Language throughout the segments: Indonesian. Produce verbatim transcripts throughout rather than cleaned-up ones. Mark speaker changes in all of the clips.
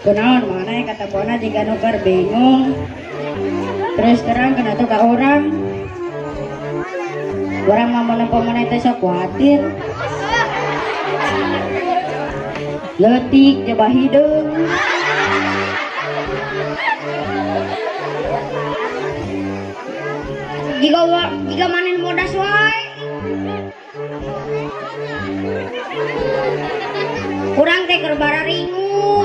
Speaker 1: kunaon mana kata bona jika nuker bingung terus terang kena tuh ke orang orang mau menempuh mana itu sok khawatir letik coba hidung jika jika manin modas wae kurang teh kerbara ringu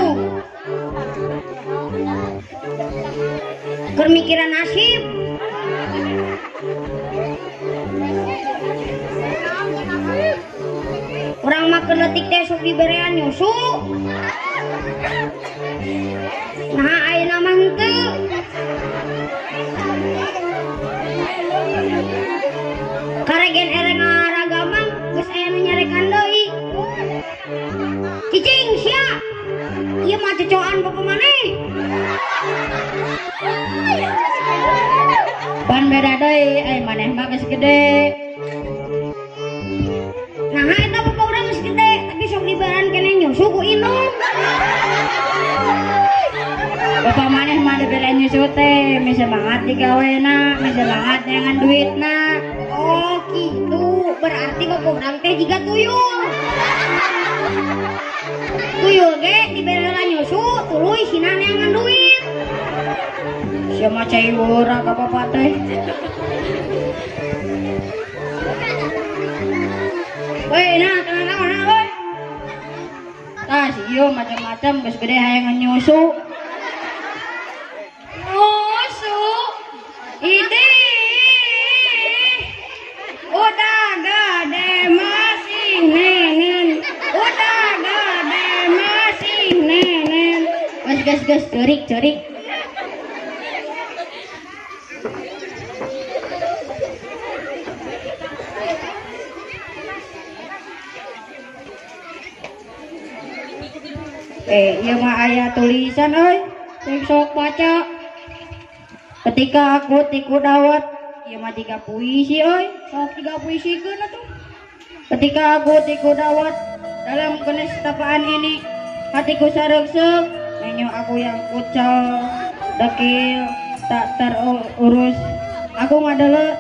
Speaker 1: kermikiran nasib kurang makan letik teh sok diberean nyusu nah ayeuna mah henteu karegen ereng aragama geus aya nu nyarekan deui cicing sia ieu mah cocokan bapak maneh pan beda deui aya maneh mah geus gede nah eta bapak urang geus gede tapi sok dibaran keneh nyusu ku inung bapak maneh mah dibere nyusu teh mi semangat digawena mi semangat nyangan duitna oh gitu berarti bapak urang teh jiga tuyul tuyul ge dibere nyusu tuluy sina nyangan duit sia mah cai wura ka bapak teh weh nah tenang nah weh tah si ieu macam-macam geus gede hayang nyusu nyusu ide udah gede masih nenen udah gede masih nenen gas gas gas cerik cerik eh iya mah aya tulisan euy sing sok baca ketika aku tiku dawat iya mah tiga puisi euy sok tiga puisi keun atuh ketika aku tiku dawat dalam kenestapaan ini hatiku saregsek menyo aku yang kucal dekil tak terurus aku ngadele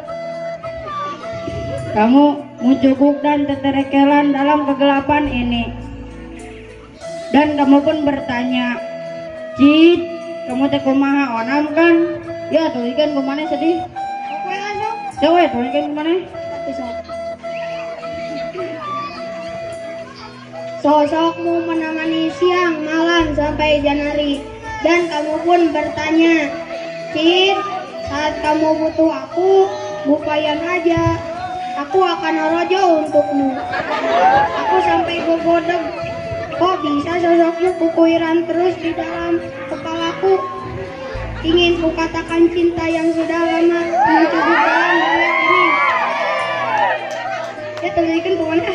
Speaker 1: kamu mucuguk dan teterekelan dalam kegelapan ini dan kamu pun bertanya Cid kamu teh kumaha onam kan ya tuh ikan kumane sedih oke langsung coba tuh ikan kumane sosokmu menemani siang malam sampai Janari dan kamu pun bertanya Cid saat kamu butuh aku bukayan aja aku akan rojo untukmu aku sampai gogodeg kok bisa sosokmu kukuiran terus di dalam kepalaku ingin kukatakan cinta yang sudah lama mencukup dalam dunia ini ya terlihat kemana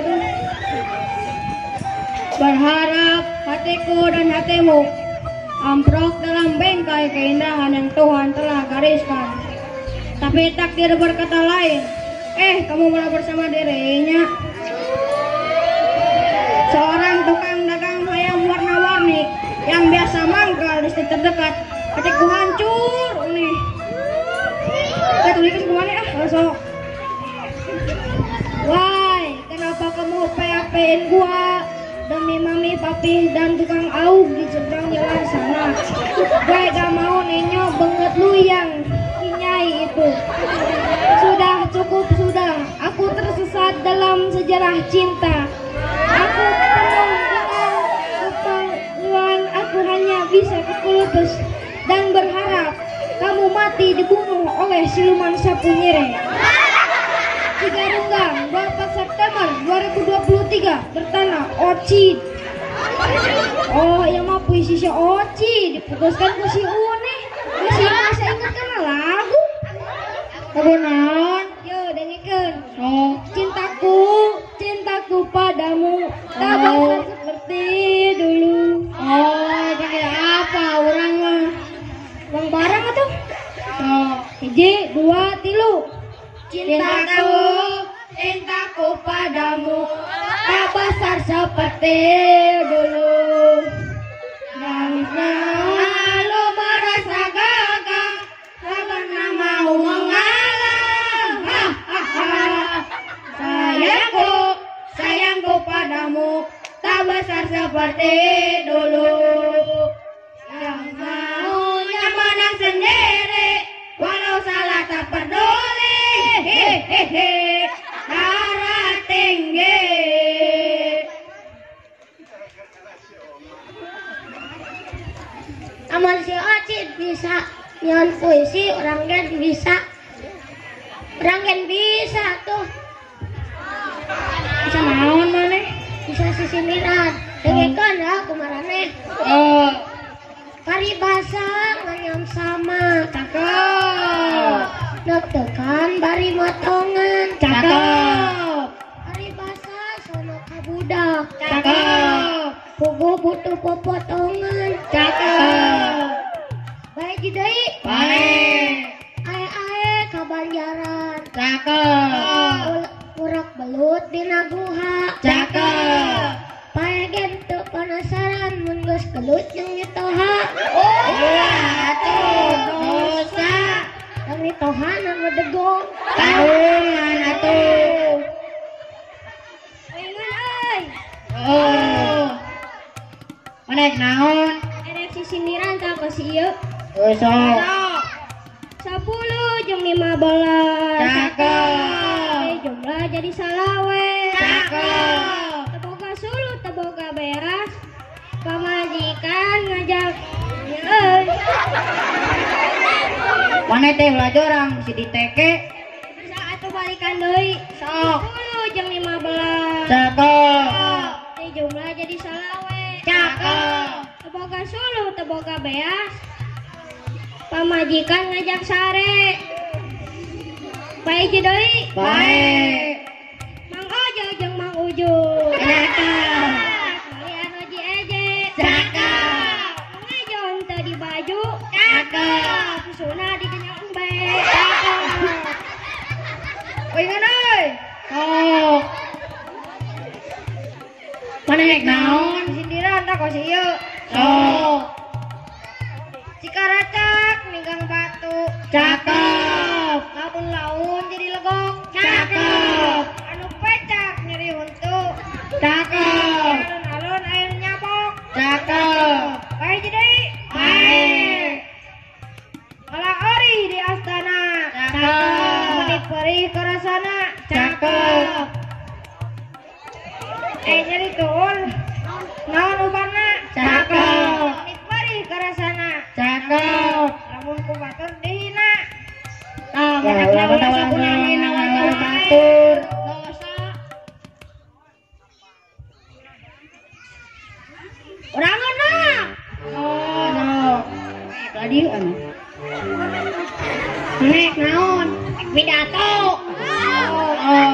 Speaker 1: berharap hatiku dan hatimu amprok dalam bengkai keindahan yang Tuhan telah gariskan tapi takdir berkata lain eh kamu malah bersama dirinya seorang tukang dagang ayam warna-warni yang biasa mangkal di setiap terdekat hatiku hancur nih kita tulisin kemana ah langsung why kenapa kamu P H P-in gua demi mami papi dan tukang aug di seberang jalan sana gue gak mau nenyo banget lu yang kinyai itu sudah cukup sudah aku tersesat dalam sejarah cinta aku penuh dengan keperluan aku hanya bisa kekulupes dan berharap kamu mati dibunuh oleh siluman sapu nyireng Cigarunggang dua puluh empat September dua ribu dua puluh tiga bertanah Oci oh ya mah puisi si Oci diputuskan ke si Une si Une saya ingat kan lagu lagu naon yo dengekeun oh cintaku cintaku padamu tak bakal seperti dulu oh kayak apa orang mah bang barang atuh oh hiji dua tilu cintaku cintaku padamu tak besar seperti dulu yang tak besar seperti dulu. Yang maunya menang sendiri, walau salah tak peduli. Hehehe, darah tinggi. Amal si Acid bisa nyan puisi, orang gen bisa, orang gen bisa tuh. Bisa naon mana? Bisa sisiniran. Dengekan ya kumarane. Oh. Paribasa nganyam sama. Cakep. Deg-degan bari motongan. Cakep. Paribasa sono kabudak. Cakep. Pugu butuh popotongan. Cakep. Baik jidai. Baik. Ae-ae kabanjaran. Cakep. Urak belut dina guha. Cakep. Pae gitu penasaran mun geus gelut jeung nyetoha. Oh, atuh dosa. Yang nyetoha nu degong. Kaungan atuh. Ingan euy. Oh. Manek naon? Erek sisindiran ka ka si ieu. Heuh sok. sepuluh jeung lima belas. Cakep. Jumlah jadi salawe. Cakep. Teboga sulu teboga beras. Pamajikan ngajak euy. Mana teh lajorang si diteke. Bisa atuh balikan deui. Sok. sepuluh jeung lima belas. Cakep. Teh jumlah jadi salawe. Cakep. Teboga sulu teboga beas. Pamajikan ngajak sare. Baik deui. Baik. Mang Ojo jeung Mang Uju. Cakep. Kalian oji eje. Cakep. Ngajon teu di baju. Cakep. Susuna di kenyang be. Cakep. Oingan euy. Sok. Maneh naon? Sindiran tak kos ieu. Sok. Cikaracak ninggang batu. Cakep. Lamun laun jadi legok. Cakep. Anu pecak nyeri huntu. Cakep. Alun-alun air nyabok. Cakep. Baik jadi. Baik. Malah ori di astana. Cakep. Meniperi karasana. Cakep. Eh nyeri tuul. Naon ubana. Cakep. Meniperi karasana. Cakep. Lamun ku batur dihina. Ah, manak naon sakunya hina wae batur. Dosa. Urang anak. Oh, no. Tadi anu. Nek naon? Pidato. Oh.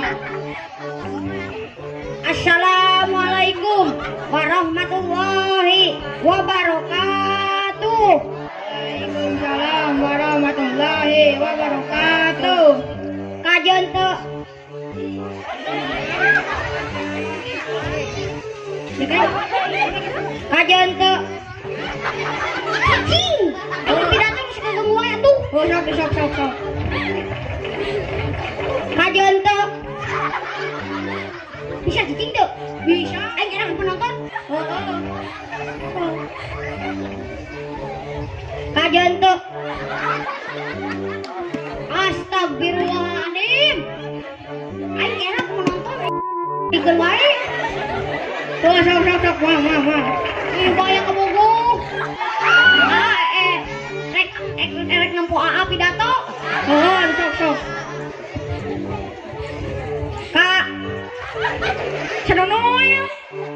Speaker 1: Assalamualaikum warahmatullahi wabarakatuh. Waalaikumsalam warahmatullahi wabarakatuh. Kajian teu. Kajian teu. Cing. Kalau pidato geus kagem wae atuh. Oh, sok sok sok sok. Kajian teu. Bisa cicing tuh? Bisa. Aing enak penonton. Oh, oh. Kajian tuh. Astagfirullahaladzim. Aing enak penonton. Bikin wae. Tuh, sok sok sok. Wah, wah, wah. Ini bayang kebogo. Ah, eh. Rek, rek, rek nempo A A pidato. Oh, sok sok. Kak. Sadono ya.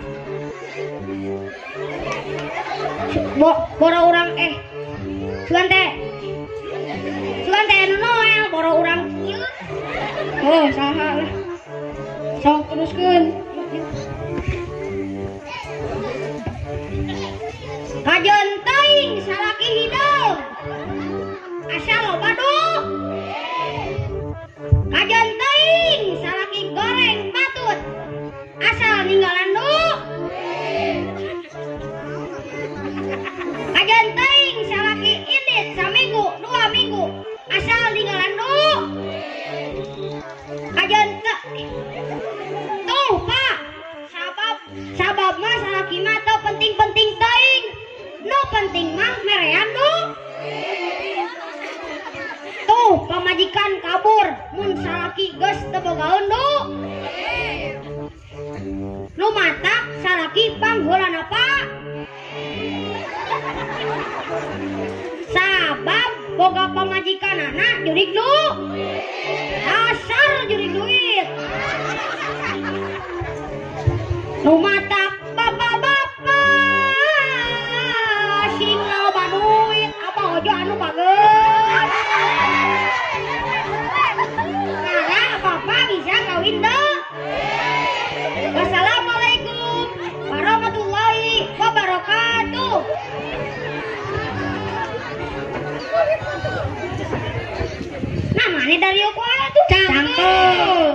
Speaker 1: Bo, boro urang eh. Sugan teh. Sugan teh anu Noel boro urang. Oh, saha lah. Sok teruskeun. Kajeun teuing salaki hideung. Asal loba duh. Kajeun teuing salaki goreng patut. Asal ninggalan du. Kajian teuing salaki indit saminggu dua minggu asal ninggalan du. Kajian teu. Tuh Pak, sabab sabab mah salaki mah teu penting-penting teuing. Nu penting mah merean nu. Tuh pamajikan kabur mun salaki geus teu bogaeun nu. Nu mata salaki pangheulana Pak. Sabab boga pamajikanana jurig nu. Asal jurig duit. Nu mata bapak-bapak sing loba duit apa ojo anu bageus. Karena bapak bisa kawin deh. Wassalamualaikum warahmatullahi wabarakatuh. Namanya dari aku tuh cangkul.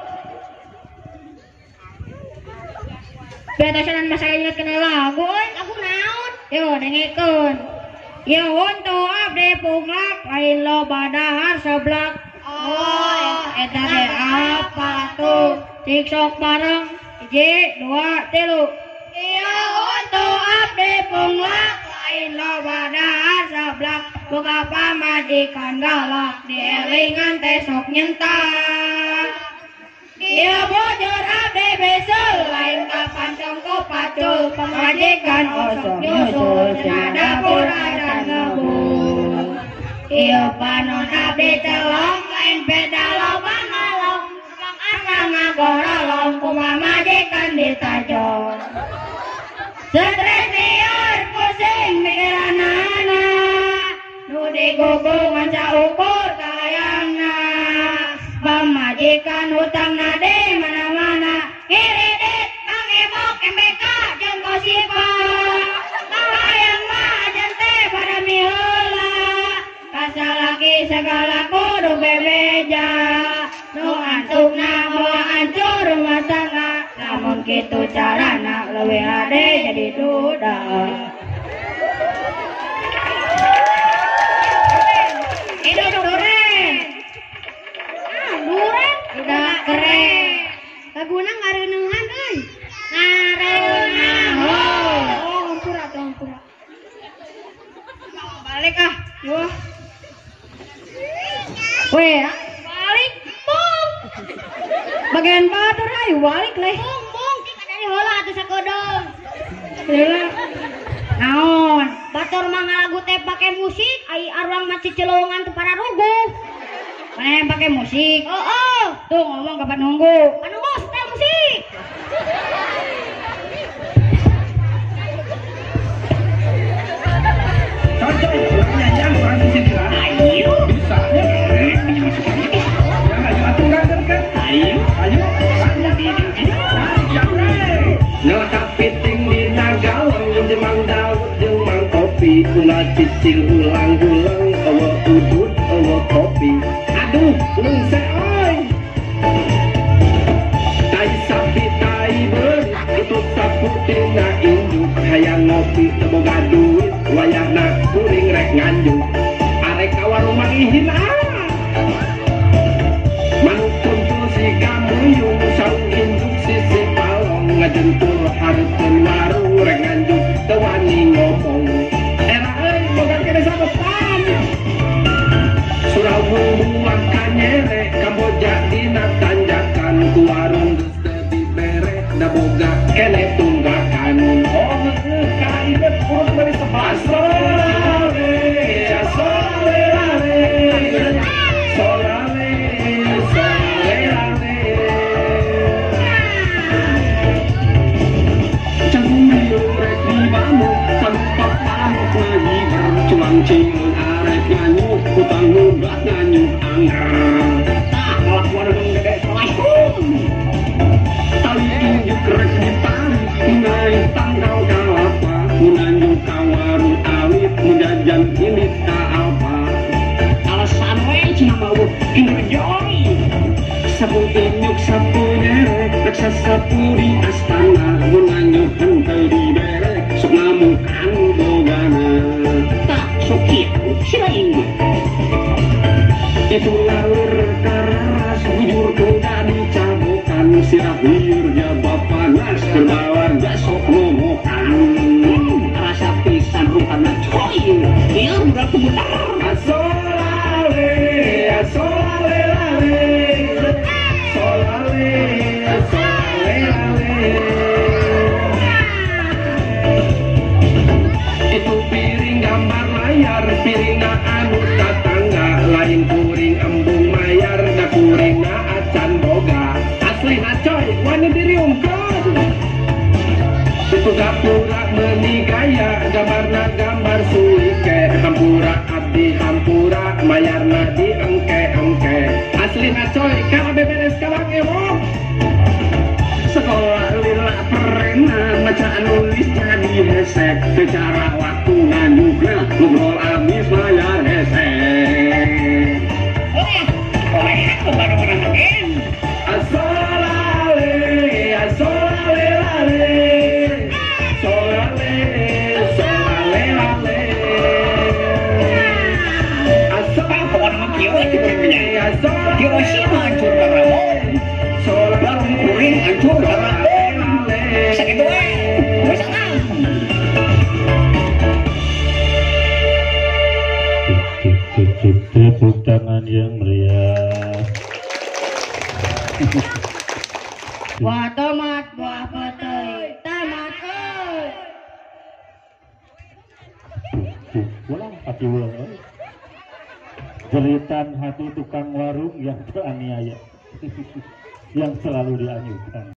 Speaker 1: Biasa masa ingat kena lagu, lagu naon? Yo dengekeun. Yo untuk abdi punglak lain lo badahar seblak. Oh, eta teh apa tuh? Cik sok bareng. Hiji, dua, tilu. Yo untuk abdi punglak lain lo badahar seblak. Boga pamajikan galak dielingan teh sok nyentak. Iya bocor abdi besel lain kapan congko pacul pemajikan osok nyusul cenah dapur ada ngebul. Iya panon abdi celong lain beda loba ngalong bang asa ngagorolong kumamajikan ditajong. Stres liar pusing mikiranana nu digugungan saukur kalayangna. Pamajikan hutang nade mana-mana ngiridit pangebok M B K jeung kosipa kalayang mah ajan teh pada miheula kasalaki segala kudu bebeja nu antukna moal hancur rumah tangga lamun kitu carana leuwih hade jadi duda. Hidup duren. Duren udah keren. Laguna ngareuneuhan euy. Ngareuneuhan. Oh, ngampura tuh ngampura. Balik ah. Yo. Weh, balik mung. Bagian batur ayo balik leh. Mung mung kita dari heula atuh sakodong. Heula. Naon? Batur mah ngalagu teh pake musik, ai arwang mah cicelongan teu para rugu. Mana yang pakai musik? Oh, oh. Tuh ngomong kapan nunggu? Anu bos, setel musik.
Speaker 2: Cocok, nyanyian kurang disini lah. Ayo, bisa. Yang ayo aturan kan? Ayo, ayo. Nota piting di Nagalong, jemang daun, jemang kopi, ulah cicil ulang-ulang, awa udut, awa kopi. Aduh, lungse oi. Tai sapi tai beuri, tutut sapu tina induk, hayang ngopi teboga duit, wayahna kuring rek nganjuk. Arek ka warung mangihin ah. Mangkun tuh si kamuyung, saung induk sisi palong, ngajentul hareupeun warung rek nganjuk, teu wani ngomong. Era euy, boga kene sabetan. Surau buang kanyere Kamboja dina tanjakan ku warung geus teu dibere da boga kene tunggakan. Oh heeh ka ibet urut bari sebelas solale ya solale solale solale canggung biung rek di bambu tanpa pamuk lagi berculang cingun arek nganyuk utang nunggak nganyuk anggar tak ngelakuan dong gede selashum tali injuk rek ditarik naik tanggal kalapa menanyuk kawarung alit menjajan ini tak apa alasan we cina mau enjoy sapu injuk sapu nyerek reksa sapu di astana menanyuk henteu diberek sok ngamukan bogana tak sokit siraing itu laur karas bujur kuda dicabukan sirap liur jabab panas berbawan gas Pura-pura menikaya gambarna gambar suike hampura abdi hampura mayarna di engke-engke aslina coy kalau beberes kalang emong sekolah lila perena maca nulis jadi hesek secara waktu juga ngobrol abis mayar hesek oleh oleh aku baru orang asolale asolale lale solale solale lale asal kawan makiyo itu berpunya Hiroshima hancur Ramon baru kuring hancur Ramon sakit doa masalah
Speaker 3: tepuk tangan yang meriah.
Speaker 1: Buah tomat, buah petai, tamat oi.
Speaker 3: Ulang hati ulang oi. Jeritan hati tukang warung yang teraniaya, yang selalu dianyukan.